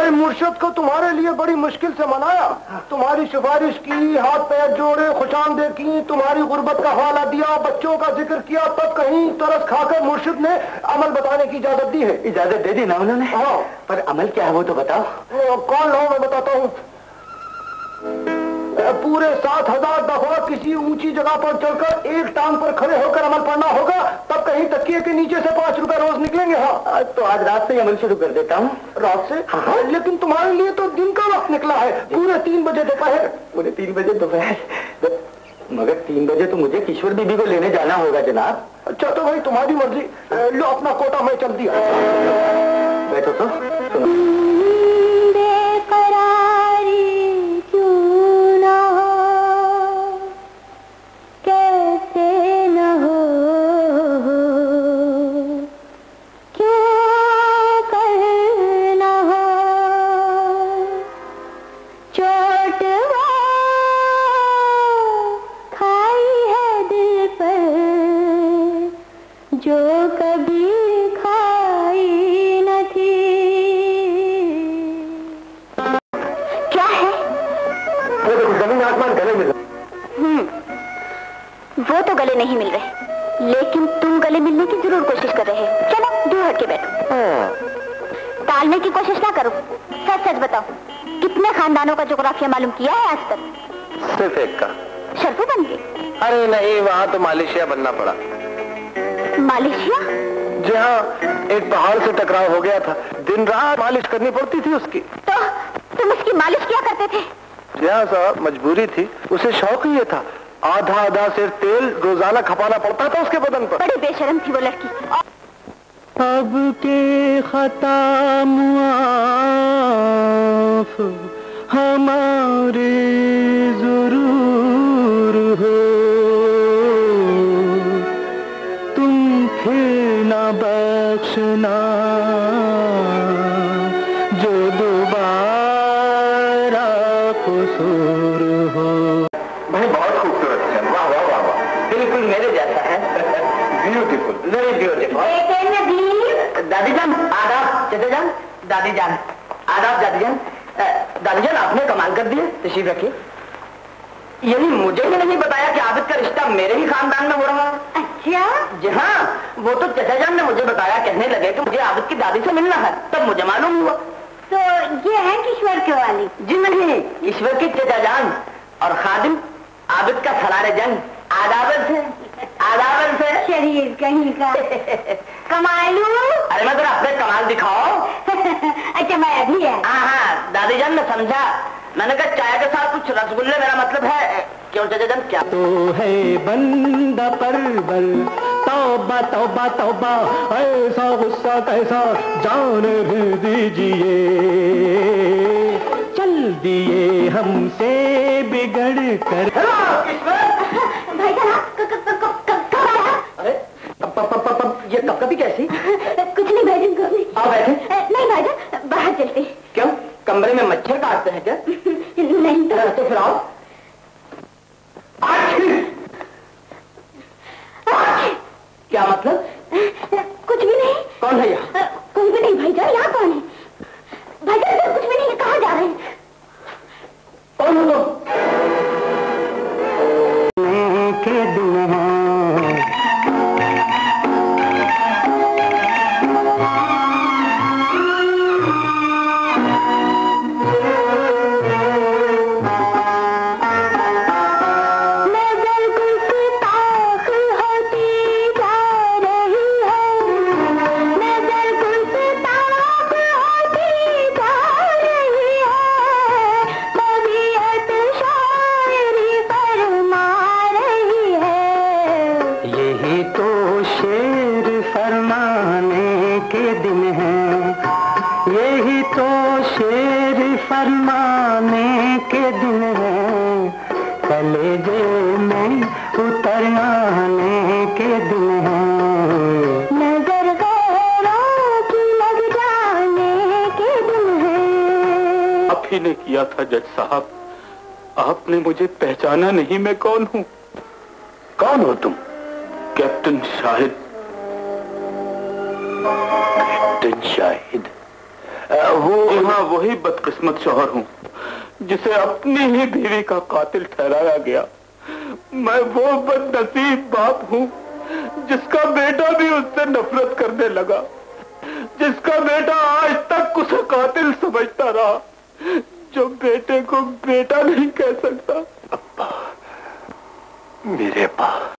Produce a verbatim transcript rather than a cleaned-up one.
भाई मुर्शिद को तुम्हारे लिए बड़ी मुश्किल से मनाया, तुम्हारी सिफारिश की, हाथ पैर जोड़े, खुशामदीद की, तुम्हारी गुर्बत का हवाला दिया, बच्चों का जिक्र किया, तब कहीं तरस खाकर मुर्शिद ने अमल बताने की इजाजत दी है। इजाजत दे दी ना उन्होंने? हाँ। पर अमल क्या है वो तो बताओ। कौन लो, मैं बताता हूँ। पूरे सात हजार दफा किसी ऊंची जगह पर चढ़कर एक टांग पर खड़े होकर अमल पढ़ना होगा, तब कहीं तकिए के नीचे से पांच रुपए रोज निकलेंगे। हाँ तो आज रात से अमल शुरू कर देता हूँ। रात से? हाँ। लेकिन तुम्हारे लिए तो दिन का वक्त निकला है, पूरे तीन बजे दोपहर। पूरे तीन बजे दोपहर? मगर तीन बजे तो मुझे किशोर बीबी को लेने जाना होगा जनाब। अच्छा तो भाई तुम्हारी मर्जी, लो अपना कोटा मैं चल दिया। बैठो तो सुनो। वो तो गले नहीं मिल रहे, लेकिन तुम गले मिलने की जरूर कोशिश कर रहे हो। चलो दूर हट के बैठो। टालने की कोशिश ना करो, सच सच बताओ, कितने खानदानों का जोग्राफिया मालूम किया है आज तक? सिर्फ एक का। शर्फू बन गए? अरे नहीं, वहाँ तो मलेशिया बनना पड़ा। मलेशिया? जी हाँ, एक पहाड़ से टकराव हो गया था, दिन रात मालिश करनी पड़ती थी उसकी। तो तुम उसकी मालिश क्या करते थे? जी हाँ साहब, मजबूरी थी, उसे शौक ही ये था। आधा आधा सिर तेल रोजाना खपाना पड़ता था उसके बदन पर। बड़ी बेशर्म थी वो लड़की। अब के खता मुआफ हमारे जरूर हो, तुम फिर न बख्शना जो दोबारा कसूर हो। भाई बहुत खूबसूरत है। वाह वाह वाह वाह, बिल्कुल मेरे जैसा है। Beautiful, very beautiful. दादी जान आदाब। चचे जान, दादी जान आदाब। दादी जान, दादी जान आपने कमाल कर दिया, तशरीफ रखिए। यानी मुझे ही नहीं बताया कि आबिद का रिश्ता मेरे ही खानदान में हो रहा है? अच्छा जी हाँ, वो तो चचा जान ने मुझे बताया, कहने लगे कि मुझे आबिद की दादी से मिलना है, तब मुझे मालूम हुआ। तो ये है किश्वर के वाली? जी नहीं, ईश्वर की चचा जान और खादिम आबिद का सलारे जंग। आदाबर से, आदाबर से। शरीर कहीं का। कमालू। अरे मैं तेरा अपने कमाल दिखाओ। अच्छा मैं अभी है। हाँ हाँ दादी जान, मैं समझा, मैंने कहा चाय के साथ कुछ रसगुल्ले, मेरा मतलब है। क्यों चचा जान क्या तो है बंदा परवर, तौबा तौबा तौबा, ऐसा गुस्सा कैसा जान भी दीजिए, चल दिए हमसे बिगड़ कर। भाई अरे ये कब कभी कैसी? कुछ नहीं भाईजान, कुछ नहीं। आओ बैठे। नहीं भाईजान, बाहर चलते। क्यों, कमरे में मच्छर काटते हैं क्या? नहीं तो, तो फिर आओ। क्या मतलब? कुछ भी नहीं। कौन है यहाँ? कोई भी नहीं भाईजान, यहाँ कौन है? भाईजान कुछ भी नहीं, कहाँ जा रहे हैं? कौन हो तुम? के दिन ने किया था जज साहब, आपने मुझे पहचाना नहीं, मैं कौन हूँ? कौन हो तुम? कैप्टन शाहिद। कैप्टन शाहिद? वो हाँ वही बदकिस्मत शौहर हूँ जिसे अपनी ही बीवी का कातिल ठहराया गया। मैं वो बदनसीब बाप हूँ जिसका बेटा भी उससे नफरत करने लगा, जिसका बेटा आज तक उसे कातिल समझता रहा, जो बेटे को बेटा नहीं कह सकता। अब्बा, मेरे अब्बा।